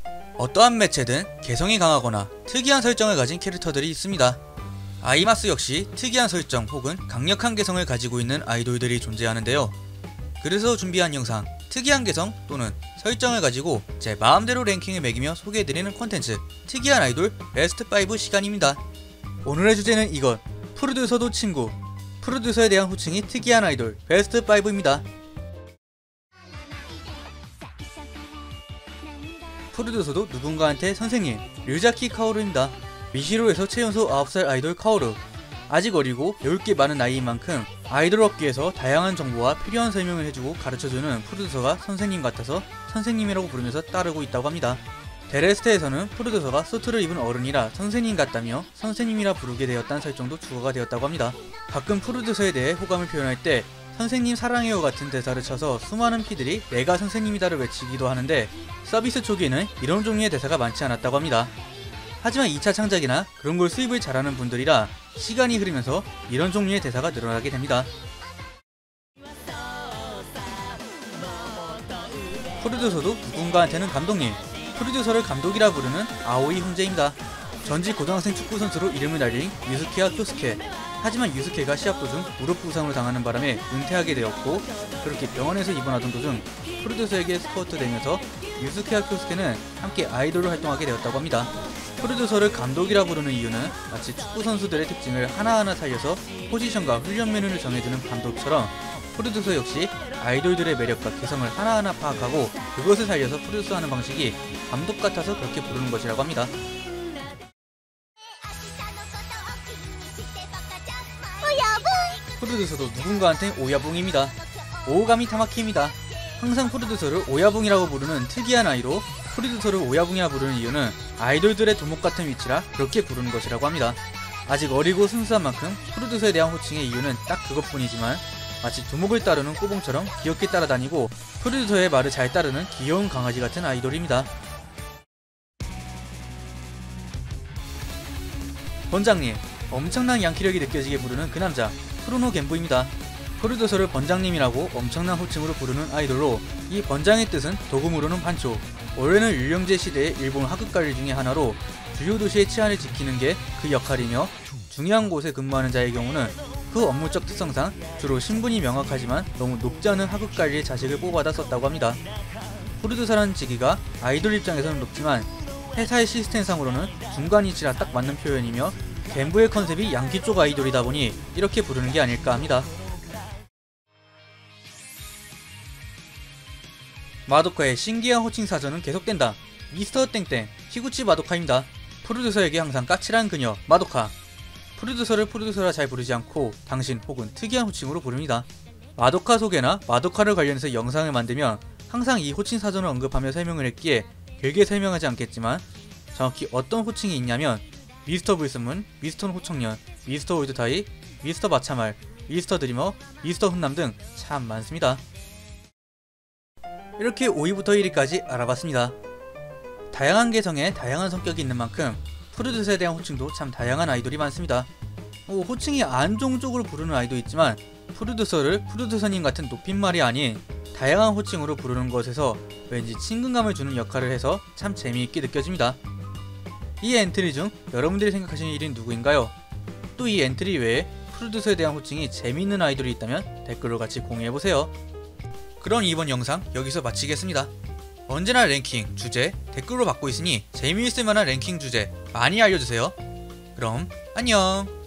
어떠한 매체든 개성이 강하거나 특이한 설정을 가진 캐릭터들이 있습니다. 아이마스 역시 특이한 설정 혹은 강력한 개성을 가지고 있는 아이돌들이 존재하는데요. 그래서 준비한 영상, 특이한 개성 또는 설정을 가지고 제 마음대로 랭킹을 매기며 소개해드리는 콘텐츠, 특이한 아이돌 베스트 5 시간입니다. 오늘의 주제는 이것, 프로듀서도 친구, 프로듀서에 대한 호칭이 특이한 아이돌 베스트 5입니다. 프로듀서도 누군가한테 선생님, 류자키 카오루입니다. 미시로에서 최연소 9살 아이돌 카오루. 아직 어리고 배울게 많은 나이인 만큼 아이돌 업계에서 다양한 정보와 필요한 설명을 해주고 가르쳐주는 프로듀서가 선생님 같아서 선생님이라고 부르면서 따르고 있다고 합니다. 데레스테에서는 프로듀서가 수트를 입은 어른이라 선생님 같다며 선생님이라 부르게 되었다는 설정도 추가가 되었다고 합니다. 가끔 프로듀서에 대해 호감을 표현할 때 선생님 사랑해요 같은 대사를 쳐서 수많은 피들이 내가 선생님이다를 외치기도 하는데 서비스 초기에는 이런 종류의 대사가 많지 않았다고 합니다. 하지만 2차 창작이나 그런 걸 수입을 잘하는 분들이라 시간이 흐르면서 이런 종류의 대사가 늘어나게 됩니다. 프로듀서도 누군가한테는 감독님, 프로듀서를 감독이라 부르는 아오이 훈제입니다. 전직 고등학생 축구선수로 이름을 날린 유스케와 쿄스케. 하지만 유스케가 시합 도중 무릎 부상을 당하는 바람에 은퇴하게 되었고, 그렇게 병원에서 입원하던 도중 프로듀서에게 스카우트 되면서 유스케와 쿄스케는 함께 아이돌로 활동하게 되었다고 합니다. 프로듀서를 감독이라 부르는 이유는 마치 축구선수들의 특징을 하나하나 살려서 포지션과 훈련 메뉴를 정해주는 감독처럼 프로듀서 역시 아이돌들의 매력과 개성을 하나하나 파악하고 그것을 살려서 프로듀서하는 방식이 감독 같아서 그렇게 부르는 것이라고 합니다. 프로듀서도 누군가한테 오야붕입니다. 오오가미 타마키입니다. 항상 프로듀서를 오야붕이라고 부르는 특이한 아이로 프로듀서를 오야붕이라 부르는 이유는 아이돌들의 두목같은 위치라 그렇게 부르는 것이라고 합니다. 아직 어리고 순수한 만큼 프로듀서에 대한 호칭의 이유는 딱 그것뿐이지만 마치 두목을 따르는 꼬봉처럼 귀엽게 따라다니고 프로듀서의 말을 잘 따르는 귀여운 강아지 같은 아이돌입니다. 번장님, 엄청난 양키력이 느껴지게 부르는 그 남자, 프로노 겐부입니다. 프로듀서를 번장님이라고 엄청난 호칭으로 부르는 아이돌로 이 번장의 뜻은 도금으로는 반초. 원래는 율령제 시대의 일본 하급관리 중의 하나로 주요 도시의 치안을 지키는 게 그 역할이며 중요한 곳에 근무하는 자의 경우는 그 업무적 특성상 주로 신분이 명확하지만 너무 높지 않은 하급관리의 자식을 뽑아다 썼다고 합니다. 프로듀서라는 직위가 아이돌 입장에서는 높지만 회사의 시스템상으로는 중간 위치라 딱 맞는 표현이며 겐부의 컨셉이 양키 쪽 아이돌이다 보니 이렇게 부르는 게 아닐까 합니다. 마도카의 신기한 호칭 사전은 계속된다. 미스터 땡땡, 히구치 마도카입니다. 프로듀서에게 항상 까칠한 그녀, 마도카. 프로듀서를 프로듀서라 잘 부르지 않고 당신 혹은 특이한 호칭으로 부릅니다. 마도카 소개나 마도카를 관련해서 영상을 만들면 항상 이 호칭 사전을 언급하며 설명을 했기에 길게 설명하지 않겠지만 정확히 어떤 호칭이 있냐면 미스터 불순문, 미스터 호청년, 미스터 올드타이, 미스터 마차말, 미스터 드리머, 미스터 훈남 등 참 많습니다. 이렇게 5위부터 1위까지 알아봤습니다. 다양한 개성에 다양한 성격이 있는 만큼 프로듀서에 대한 호칭도 참 다양한 아이돌이 많습니다. 호칭이 안종적으로 부르는 아이도 있지만 프로듀서를 프로듀서님 같은 높임말이 아닌 다양한 호칭으로 부르는 것에서 왠지 친근감을 주는 역할을 해서 참 재미있게 느껴집니다. 이 엔트리 중 여러분들이 생각하시는 1위는 누구인가요? 또 이 엔트리 외에 프로듀서에 대한 호칭이 재미있는 아이돌이 있다면 댓글로 같이 공유해보세요. 그럼 이번 영상 여기서 마치겠습니다. 언제나 랭킹, 주제, 댓글로 받고 있으니 재미있을 만한 랭킹 주제 많이 알려주세요. 그럼 안녕.